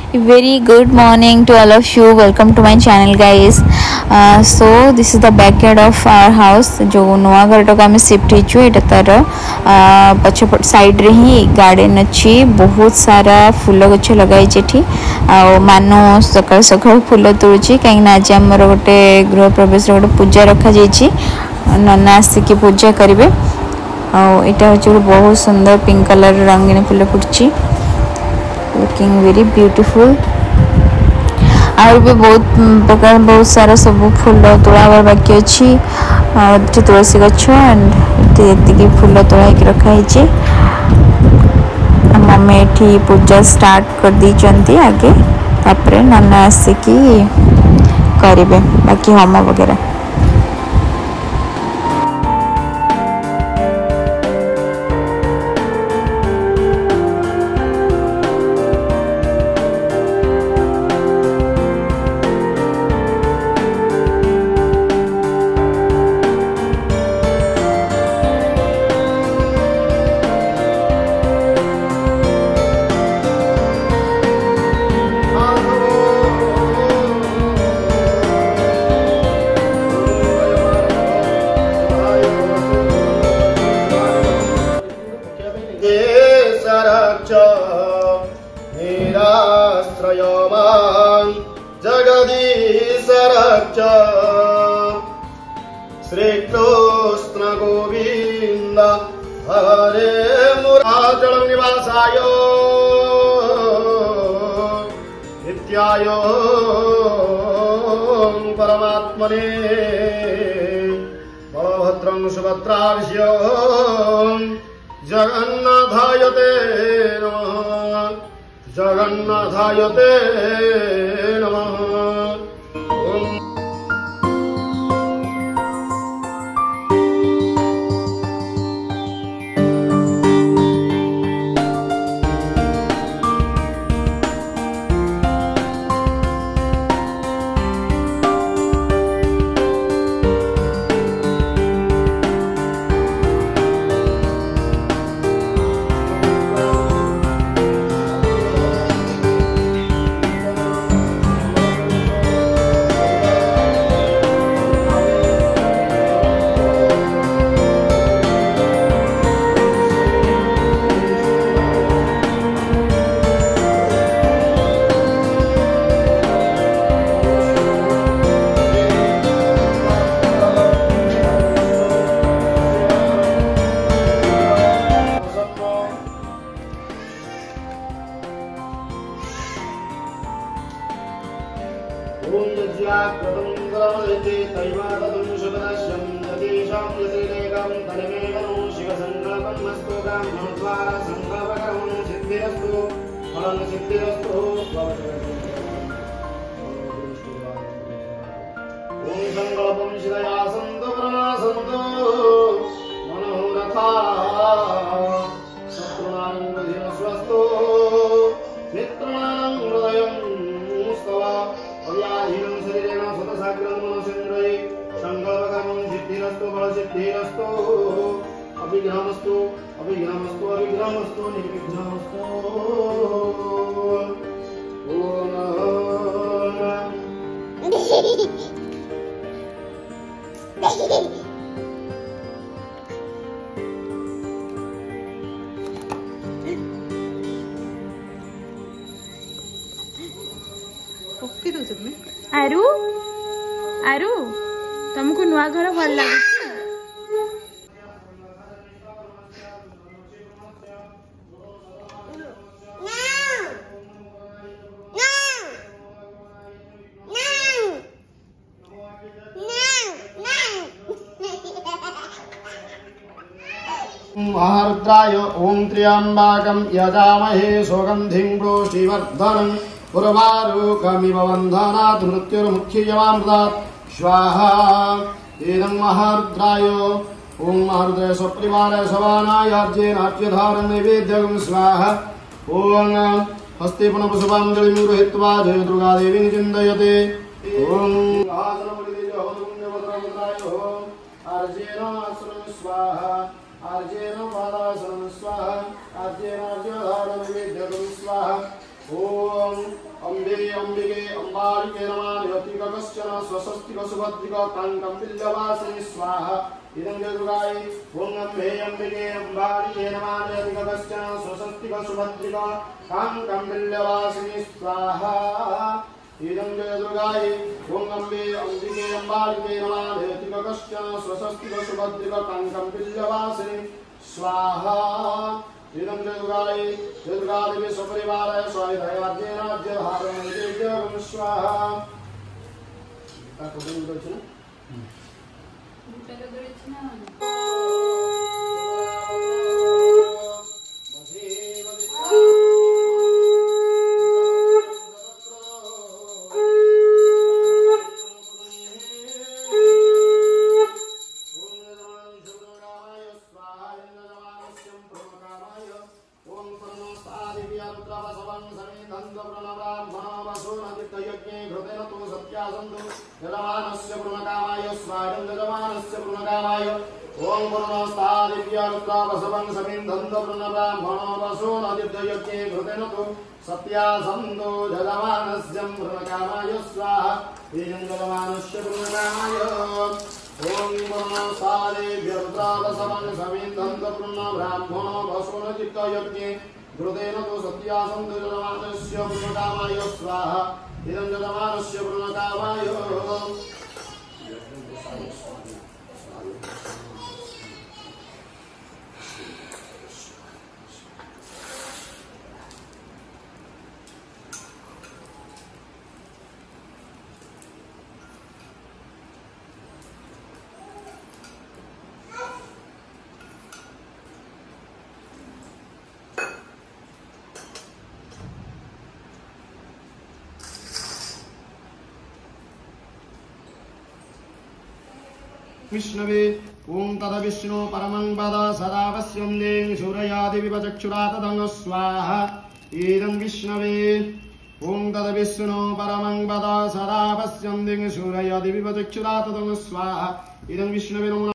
Very good morning to all of you. Welcome to my channel, guys. So this is the backyard of our house. जो नुआ घर टाक आम shift हो तार पछपट side रे ही garden अच्छी बहुत सारा फूल गछ लगाई मानो सकाल सकाल फूल तोड़ुची कहीं आज आमर गोटे गृह प्रवेश गोटे पूजा रखा जाइए नना आसिकी पूजा करेंगे आटा हूँ बहुत सुंदर पिंक कलर रंगीन फूल फुटची लुकिंग वेरी ब्यूटीफुल और भी बहुत प्रकार बहुत सारा सब फूल तोड़ा बाकी अच्छी तुलसी गछ एंड ये फूल तोड़ा रखाई मम्मी ये पूजा स्टार्ट कर दी आगे तापर नाना आसिकी करेंगे बाकी होम वगैरह। श्री कृष्ण गोविंद हरे मुराचल निवासाय नित्याय परमात्मने बलभद्रं सुभद्राक्ष्य जगन्नाथाय ते नमः जगन्नाथाय ते नमः। संकल्पं शिरया सन्तु प्रणासन्तु मनोरथा शत्रूणां बुद्धिमस्वस्तु मित्राणां हृदयं स्तव अव्याधीनं शरीरेण स्वतसाग्रं मनसेन्द्रिये संकल्पकर्मं सिद्धिरस्तु बलसिद्धिरस्तु अभिघ्नमस्तु अभिघ्नमस्तु अभिघ्नमस्तु निर्विघ्नमस्तु। आरु आरु तुमको नुआ घर भल लगे महारुद्राय ओं त्र्यंबकं यजामहे सुगन्धिं पुष्टिवर्धनम् उर्वारुकमिव बन्धनात् मृत्युर्मुख्ययमामृतात् स्वाहा। एनं महारुद्राय ओं महारुद्राय स्वपरिवाराय सवानाय अर्जेन अर्घ्यधारं नैवेद्यं स्वाहा। ओं हस्ते पुनःपुष्पाञ्जलिं गृहीत्वा जय दुर्गादेवी निचिन्तयते। ओं अर्जेन आसनं स्वाहा अर्जेन पादासनं स्वाहा अर्जेन अर्घ्यधारं नैवेद्यं स्वाहा। ओम अम्बे अम्बिके अम्बालिके नमः यतिकश्चन स्वस्तिक सुभद्रिक कांकं बिल्लवासिनी स्वाहा इदं दुर्गाय ओम अम्बे अम्बिके अम्बालिके नमः यतिकश्चन स्वस्तिक सुभद्रिक कांकं बिल्लवासिनी स्वाहा इदं दुर्गाय ओम अम्बे अम्बिके अम्बालिके नमः यतिकश्चन स्वस्तिक सुभद्रिक कांकं बिल्लवासिनी स्वाहा इदं दुर्गाय दुर्गादेवी सपरिवाराय स्वामिधैर्येण राज्यभारं स्वाहा ताको दिन दोचना गुटेलो दोचना जलमानस्य पूर्णकामाय स्वायं जलमानस्य पूर्णकामाय ओम पूर्णस्तादिव्यारुद्रावसवं समिन्धन्त पूर्णब्राह्मणो वसो नदिव्ययज्ञे घृतेन तु सत्यासन्दो जलमानस्य पूर्णकामाय स्वाहा तेजं जलमानस्य पूर्णकामाय ओम पूर्णस्तादिव्यारुद्रावसवं समिन्धन्त पूर्णब्राह्मणो वसो नदिव्ययज्ञे घृतेन तु सत्यासन्दो जलमानस्य पूर्णकामाय स्वाहा इदं जलमानस्य पूर्णकामाय विष्णवे ओं तद विष्णु परमं पद सदा पश्यं दें सूर्यादिविपचक्षुरा तदं स्वाहा इदं विष्णवे ओं तद विष्णु परमं पद सदा पश्यं दें सूर्यादिविपचक्षुरा तदं स्वाहा इदं विष्णवे नमः।